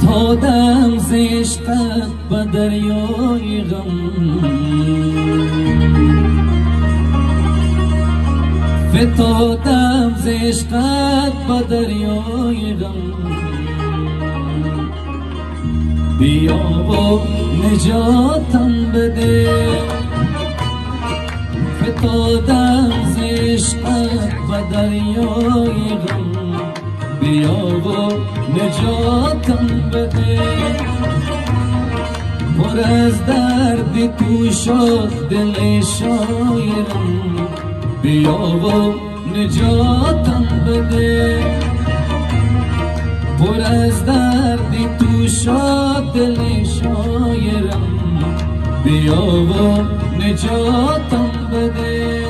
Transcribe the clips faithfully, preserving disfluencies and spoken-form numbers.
فتادم ز عشقت به دریای غم، فتادم ز عشقت به دریای غم. بیا و نجاتم بده، فتادم ز عشقت به دریای غم. بیا و نجاتم بده، پر از درد تو شد دل شاعرم. بیا و نجاتم بده، پر از درد تو شد دل شاعرم. بیا و نجاتم بده.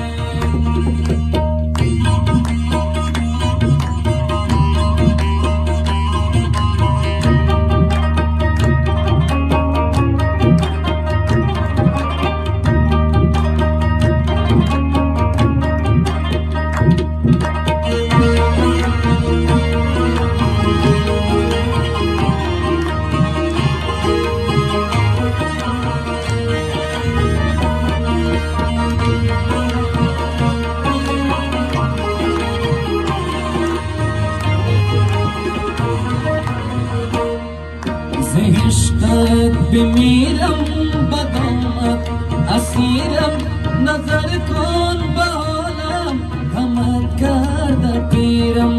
عشقت بمیرم بدامت اسیرم، نظر کن به حالم غمت کرده پیرم.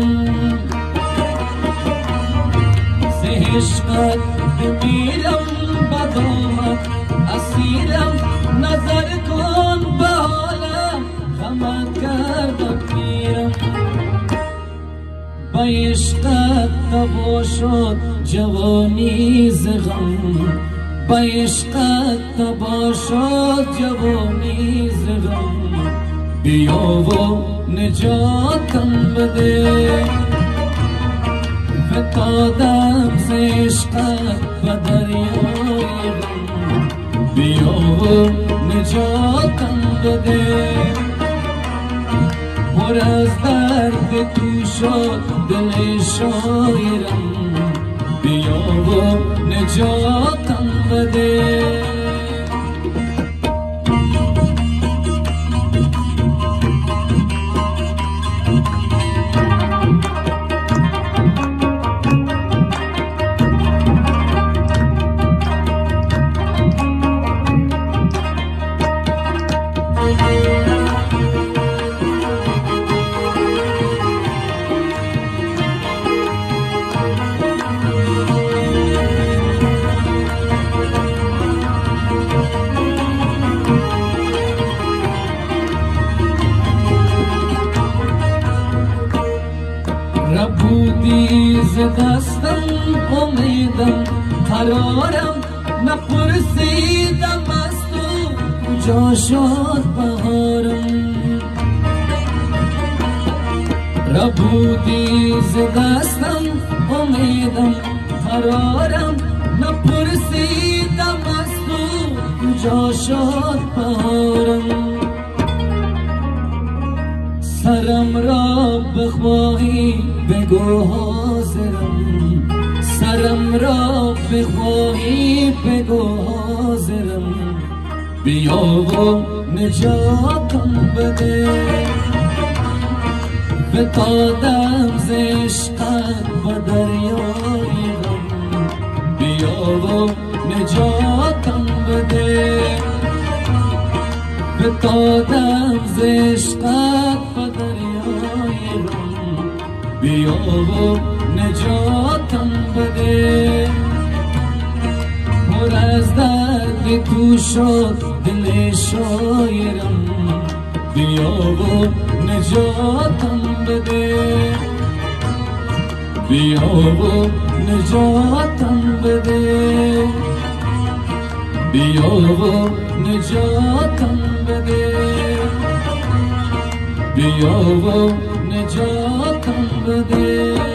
ز عشقت بمیرم بدامت اسیرم، نظر کن به حالم غمت کرده پیرم. با عشقت تبا شد جوانی ز غم، با عشقت تبا شد جوانی ز غم. بیا و نجاتم بده، فتادم ز عشقت به دریای غم. بیا و نجاتم بده، پر از درد تو شد دل شاعرم. بیا و نجاتم بده. ربودی ز دستم امیدم قرارم، نپرسیدم از تو کجا شد بهارم. ربودی ز دستم امیدم قرارم، نپرسیدم از تو کجا شد بهارم. سرم را بخواهی بگو حاضرم، سرم را بخواهی بگو حاضرم. بیا و نجاتم بده، فتادم ز عشقت به دریای غم. بیا و نجاتم بده، فتادم ز عشقت به دریای غم. بیا و نجاتم بده، پر از درد تو شد دل شاعرم. بیا و نجاتم بده، بیا و نجاتم بده. بیا و نجاتم بده، بیا و نجاتم بده.